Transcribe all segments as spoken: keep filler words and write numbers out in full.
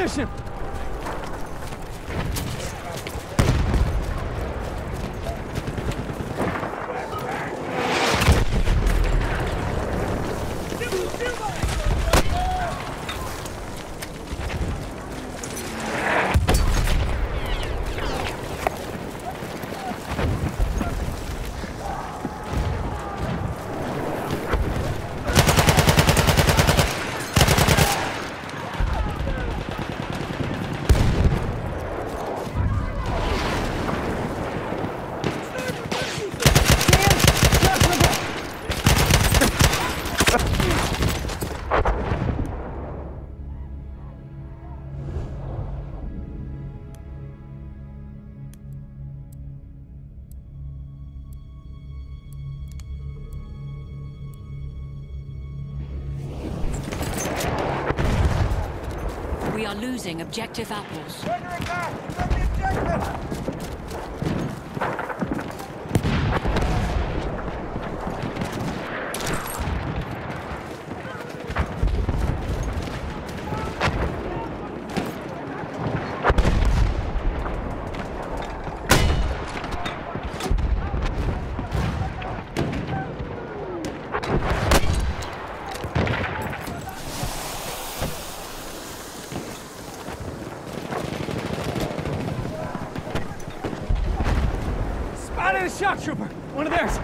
position! We are losing objective apples. Spotted a shock trooper! One of theirs!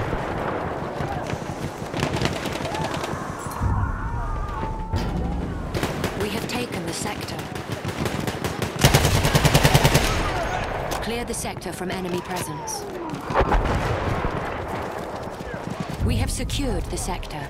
We have taken the sector. Clear the sector from enemy presence. We have secured the sector.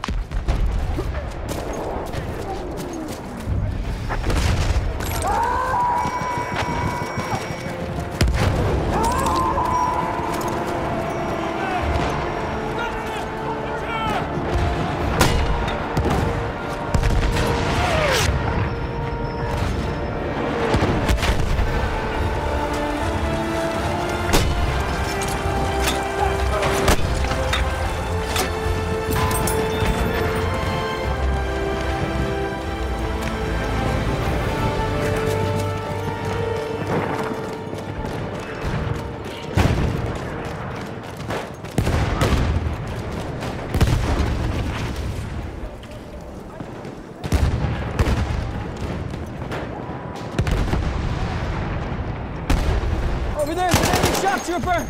Over there's an enemy shock trooper!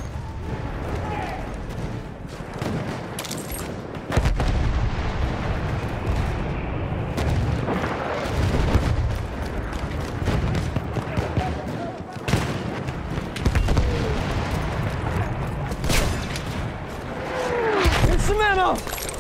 Here's some ammo!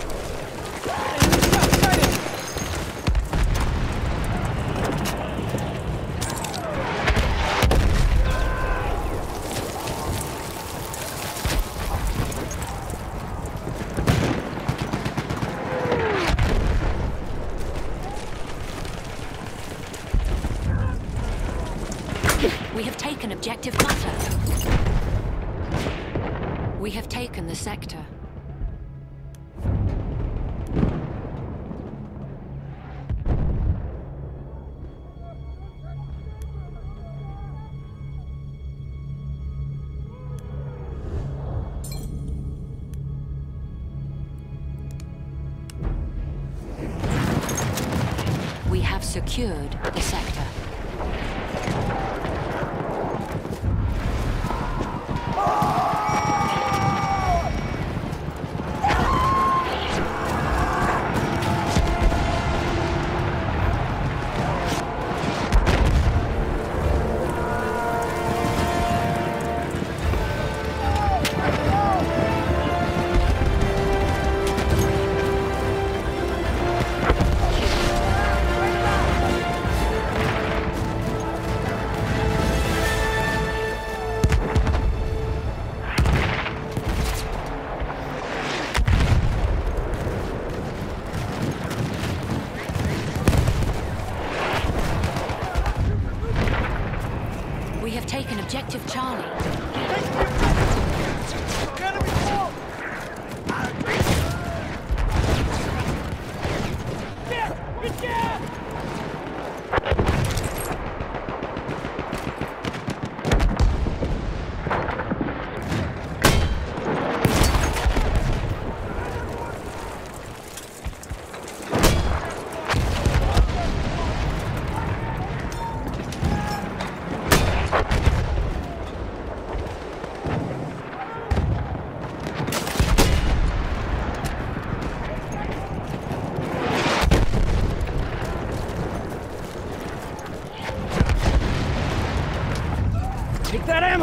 We have taken objective butter. We have taken the sector. We have secured the sector. We have taken objective Charlie.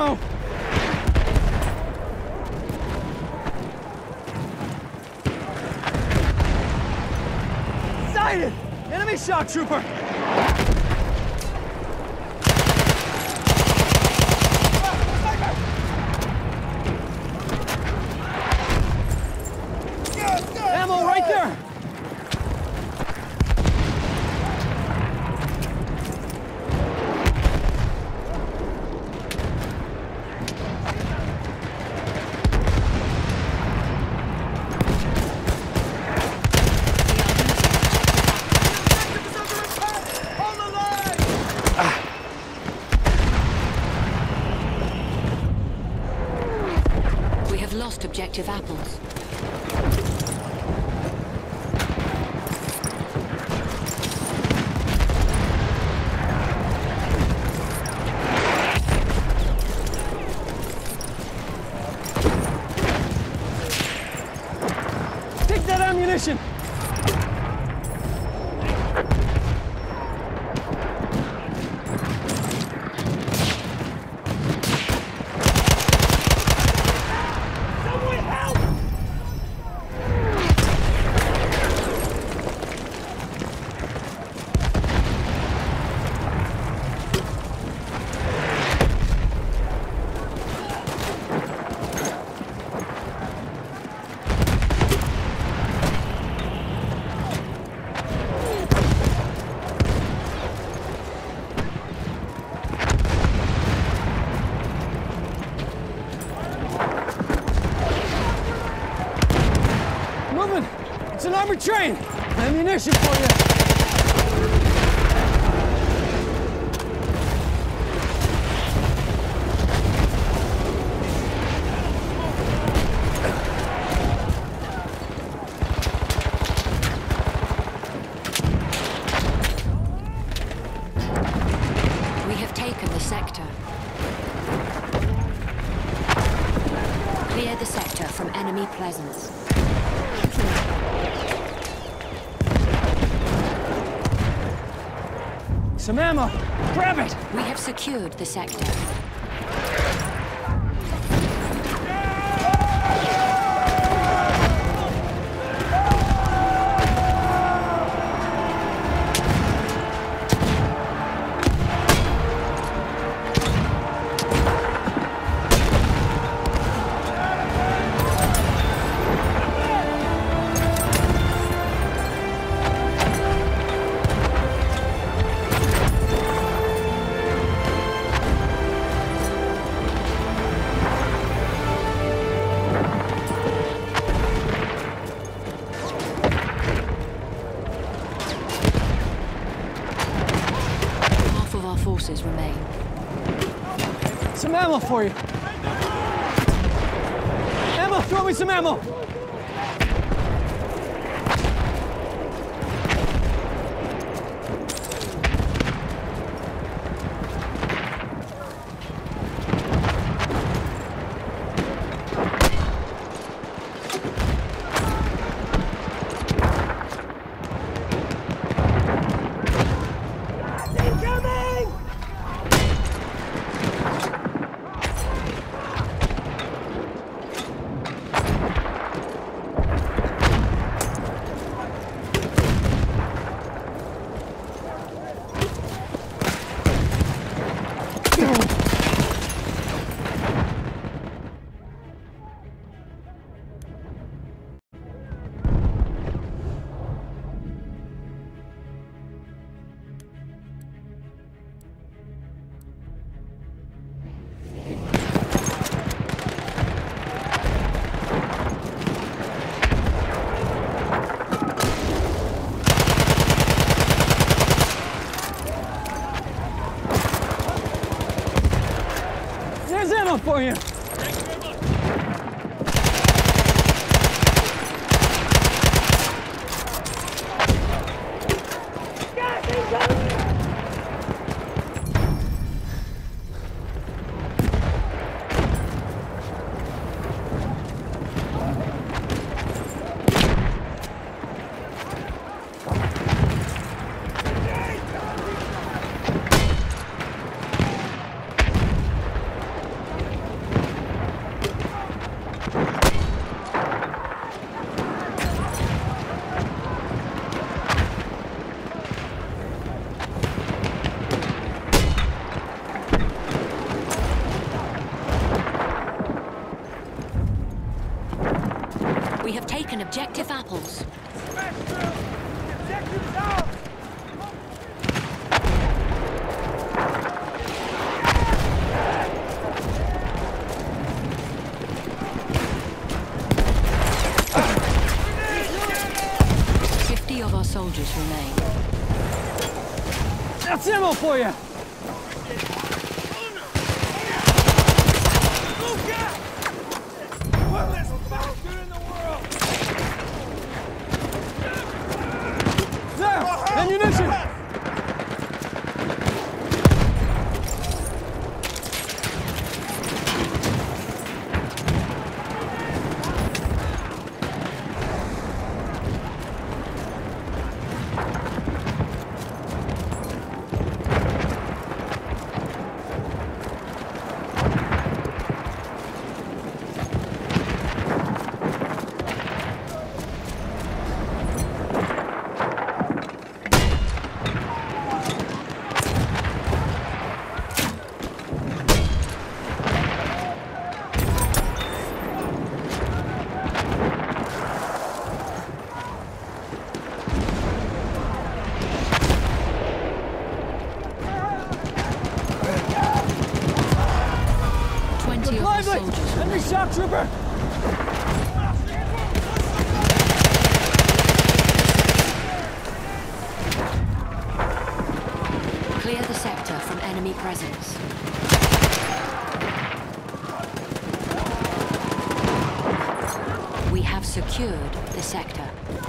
ammo! Sighted! Enemy shock trooper! Ammo right there! We have lost objective apples. Take that ammunition! Moving! It's an armored train! Ammunition for you! We have taken the sector. Clear the sector from enemy presence. Some ammo! Grab it! We have secured the sector. Forces remain. Some ammo for you. Ammo, throw me some ammo. There's ammo for you. Objective apples. Smash through! Objectives out! Fifty of our soldiers remain. That's ammo for you! Ammunition! Enemy shock trooper! Clear the sector from enemy presence. We have secured the sector.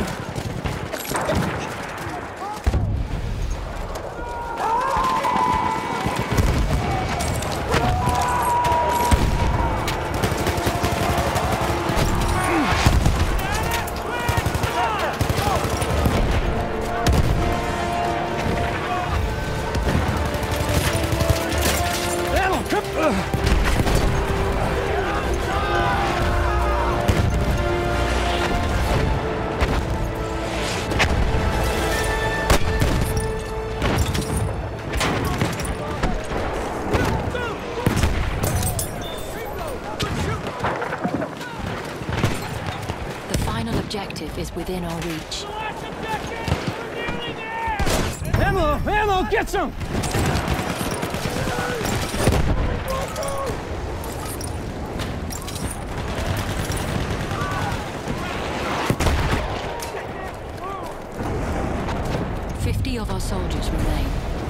Objective is within our reach. Ammo! Ammo! Get some! Fifty of our soldiers remain.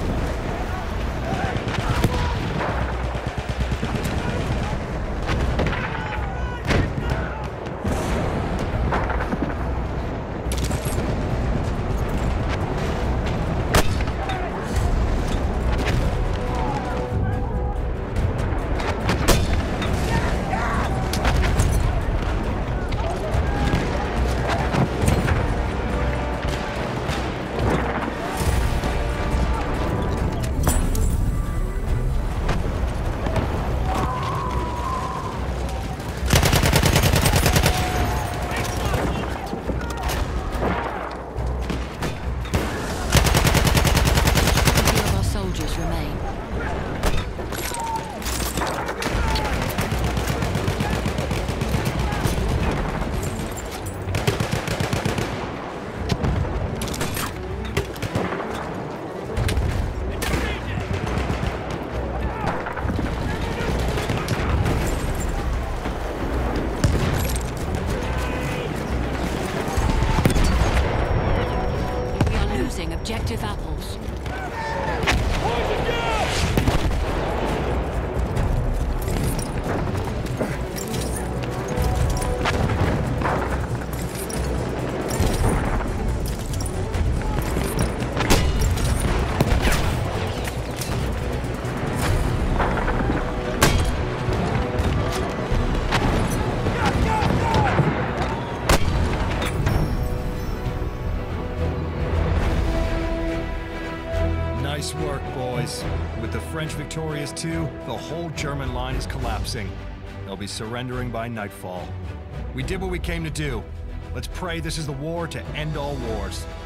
Objective apples. Nice work, boys. With the French victorious too, the whole German line is collapsing. They'll be surrendering by nightfall. We did what we came to do. Let's pray this is the war to end all wars.